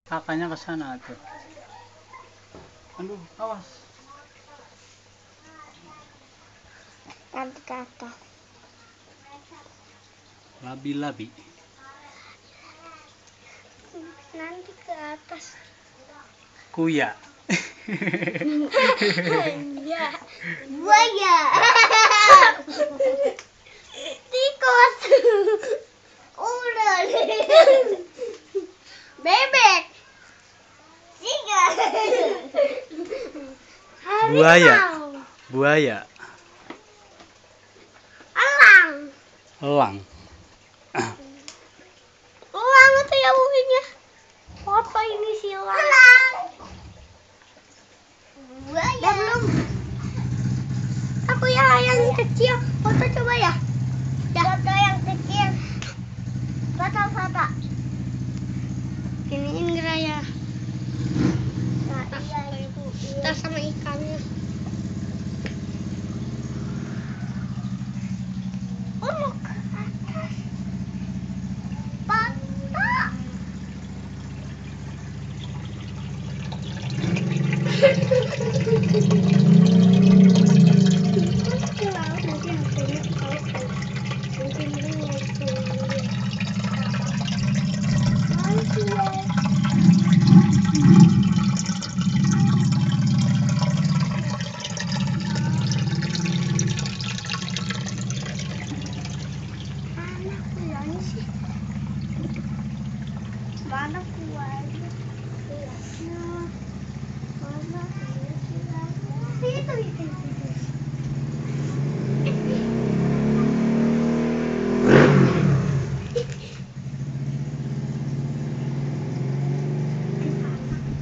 Kakaknya ke sana tuh. Aduh, awas. Nanti ke atas. Labi-labi. Nanti ke atas. Kuya. Iya. Buaya. Tikus. Ular. Bebek. Singa. Buaya. Harimau. Buaya. Elang. Elang. Elang itu ya mungkinnya. Foto ini si elang. Buaya. Dah belum. Aku ya yang kecil. Foto coba ya. Foto yang kecil. Foto. Ini Indra ya. Nah, iya ibu. Tas sama ikannya. Oh, mau ke atas. Patah. Mana kuahnya? Mana itu.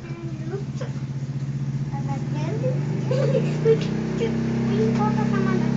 Lucu. Ada jelly. Ini foto sama anak